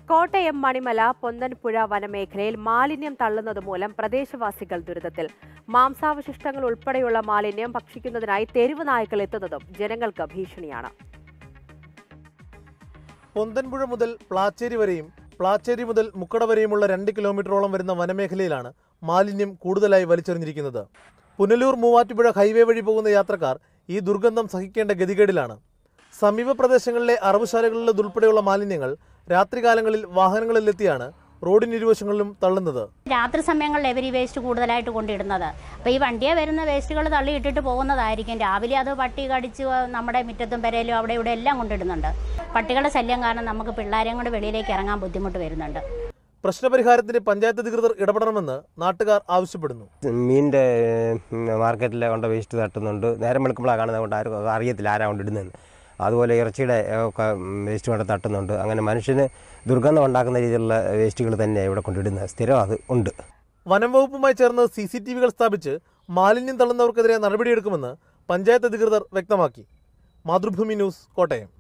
കോട്ടയം മണിമല പൊന്തൻപുഴ വനമേഖലയിൽ മാലിന്യം തള്ളുന്നത് മൂലം പ്രദേശവാസികൾ ദുരിതത്തിൽ. മാംസാവശിഷ്ടങ്ങൾ ഉൾപ്പെടെയുള്ള മാലിന്യം ഭക്ഷിക്കുന്നതിനായി തെരുവ് നായ്ക്കൾ എത്തുന്നതും ജനങ്ങൾക്ക് ഭീഷണിയാണ്. പൊന്തൻപുഴ മുതൽ പ്ലാച്ചേരി വരെയും പ്ലാച്ചേരി മുതൽ മുക്കട വരെയുമുള്ള 2 കിലോമീറ്ററോളം വരുന്ന വനമേഖലയിലാണ് മാലിന്യം കൂടുതലായി വലിച്ചെറിഞ്ഞിരിക്കുന്നത്. പുനലൂർ മൂവാറ്റുപുഴ ഹൈവേ വഴി പോകുന്ന യാത്രക്കാർ ഈ ദുർഗന്ധം സഹിക്കേണ്ട ഗതികേടിലാണ്. സമീപ പ്രദേശങ്ങളിലെ അറവുശാലകളിലുൾപ്പെടെയുള്ള മാലിന്യങ്ങൾ രാത്രികാലങ്ങളിൽ വാഹനങ്ങളിലെത്തിയാണ് റോഡിനിരുവശങ്ങളിലും തള്ളുന്നത്. രാത്രി സമയങ്ങളിൽ എവരി വേസ്റ്റ് കൂടുതലായിട്ട് കൊണ്ടിടുന്നത്. അപ്പോൾ ഈ വണ്ടിയെ വരുന്ന വേസ്റ്റുകൾ തള്ളിയിട്ടിട്ട് പോകുന്നതായിരിക്കും. രാവിലെ അത് പട്ടി കടിച്ച് നമ്മുടെ മുറ്റത്തും പെരയിലും അവിടെ ഇവിടെ എല്ലാം കൊണ്ടിടുന്നുണ്ട്. പട്ടികളുടെ ശല്യം കാരണം നമുക്ക് പിള്ളേരെയും കൊണ്ട് വെളിയിലേക്ക് ഇറങ്ങാൻ ബുദ്ധിമുട്ട് വരുന്നുണ്ട്. പ്രശ്നപരിഹാരത്തിന് പഞ്ചായത്ത് അധികൃതർ ഇടപെടണമെന്ന് നാട്ടുകാർ ആവശ്യപ്പെടുന്നു. മീനിൻ്റെ മാർക്കറ്റിലെ കൊണ്ട് വേസ്റ്റ് തട്ടുന്നുണ്ട്. നേരം വെളുക്കുമ്പോഴാണ് കാണുന്നത്, കൊണ്ട് ആരും അറിയത്തില്ല ആരാ കൊണ്ടിടുന്നതെന്ന്. അതുപോലെ ഇറച്ചിയുടെ വേസ്റ്റ് കൊണ്ട് തട്ടുന്നുണ്ട്. അങ്ങനെ മനുഷ്യന് ദുർഗന്ധം ഉണ്ടാക്കുന്ന രീതിയിലുള്ള വേസ്റ്റുകൾ തന്നെ ഇവിടെ കൊണ്ടിടുന്നത് സ്ഥിരം അത് ഉണ്ട്. വനം വകുപ്പുമായി ചേർന്ന് CCTVകൾ സ്ഥാപിച്ച് മാലിന്യം തള്ളുന്നവർക്കെതിരെ നടപടിയെടുക്കുമെന്ന് പഞ്ചായത്ത് അധികൃതർ വ്യക്തമാക്കി. മാതൃഭൂമി ന്യൂസ്, കോട്ടയം.